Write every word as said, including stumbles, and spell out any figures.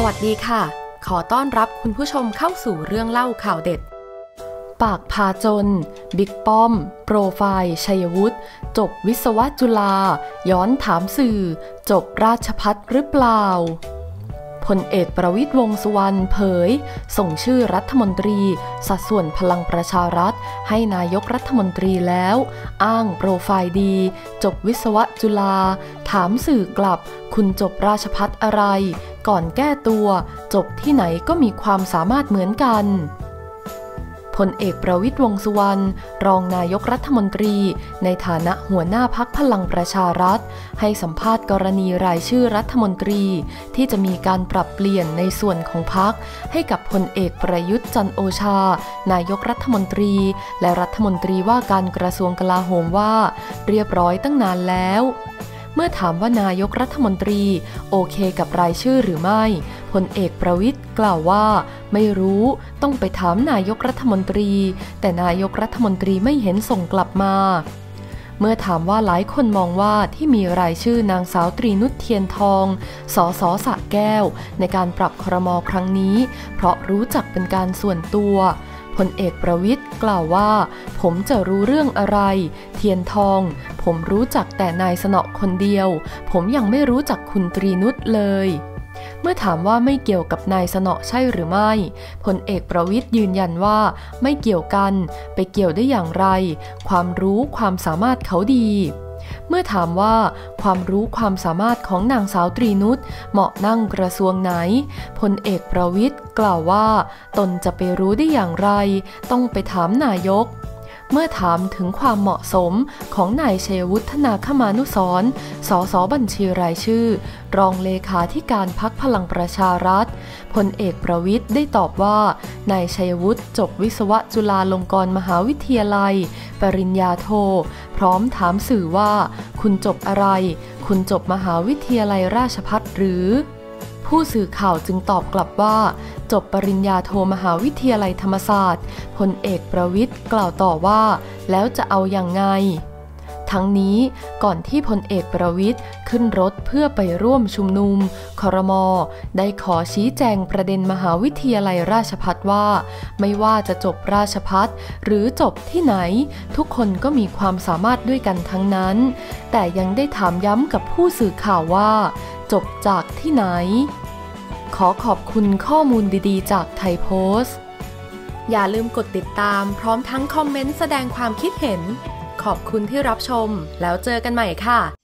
วัสดีค่ะขอต้อนรับคุณผู้ชมเข้าสู่เรื่องเล่าข่าวเด็ดปากพาจนบิ๊กป้อมโปรไฟล์ชัยวุฒิจบวิศวะจุฬาย้อนถามสื่อจบราชภัฏหรือเปล่าพลเอกประวิตรวงษ์สุวรรณเผยส่งชื่อรัฐมนตรีสัดส่วนพลังประชารัฐให้นายกรัฐมนตรีแล้วอ้างโปรไฟล์ดีจบวิศวะจุฬาถามสื่อกลับคุณจบราชภัฏอะไรก่อนแก้ตัวจบที่ไหนก็มีความสามารถเหมือนกันพลเอกประวิตรวงษ์สุวรรณรองนายกรัฐมนตรีในฐานะหัวหน้าพรรคพลังประชารัฐให้สัมภาษณ์กรณีรายชื่อรัฐมนตรีที่จะมีการปรับเปลี่ยนในส่วนของพรรคให้กับพลเอกประยุทธ์จันทร์โอชานายกรัฐมนตรีและรัฐมนตรีว่าการกระทรวงกลาโหมว่าเรียบร้อยตั้งนานแล้วเมื่อถามว่านายกรัฐมนตรีโอเคกับรายชื่อหรือไม่พลเอกประวิตรกล่าวว่าไม่รู้ต้องไปถามนายกรัฐมนตรีแต่นายกรัฐมนตรีไม่เห็นส่งกลับมาเมื่อถามว่าหลายคนมองว่าที่มีรายชื่อนางสาวตรีนุชเทียนทองสสสระแก้วในการปรับครม.ครั้งนี้เพราะรู้จักเป็นการส่วนตัวพลเอกประวิตรกล่าวว่าผมจะรู้เรื่องอะไรเทียนทองผมรู้จักแต่นายสนอคนเดียวผมยังไม่รู้จักคุณตรีนุชเลยเมื่อถามว่าไม่เกี่ยวกับนายสนอใช่หรือไม่พลเอกประวิตรยืนยันว่าไม่เกี่ยวกันไปเกี่ยวได้อย่างไรความรู้ความสามารถเขาดีเมื่อถามว่าความรู้ความสามารถของนางสาวตรีนุชเหมาะนั่งกระทรวงไหนพลเอกประวิตรกล่าวว่าตนจะไปรู้ได้อย่างไรต้องไปถามนายกเมื่อถามถึงความเหมาะสมของนายชัยวุฒินาคมานุสรณ์สสบัญชีรายชื่อรองเลขาธิการพรรคพลังประชารัฐพลเอกประวิตรได้ตอบว่านายชัยวุฒิจบวิศวะจุฬาลงกรณ์มหาวิทยาลัยปริญญาโทพร้อมถามสื่อว่าคุณจบอะไรคุณจบมหาวิทยาลัยราชภัฏหรือผู้สื่อข่าวจึงตอบกลับว่าจบปริญญาโทมหาวิทยาลัยธรรมศาสตร์พลเอกประวิตรกล่าวต่อว่าแล้วจะเอาอย่างไงทั้งนี้ก่อนที่พลเอกประวิตรขึ้นรถเพื่อไปร่วมชุมนุมครม.ได้ขอชี้แจงประเด็นมหาวิทยาลัยราชภัฏว่าไม่ว่าจะจบราชภัฏหรือจบที่ไหนทุกคนก็มีความสามารถด้วยกันทั้งนั้นแต่ยังได้ถามย้ำกับผู้สื่อข่าวว่าจบจากที่ไหนขอขอบคุณข้อมูลดีๆจากไทยโพสต์อย่าลืมกดติดตามพร้อมทั้งคอมเมนต์แสดงความคิดเห็นขอบคุณที่รับชมแล้วเจอกันใหม่ค่ะ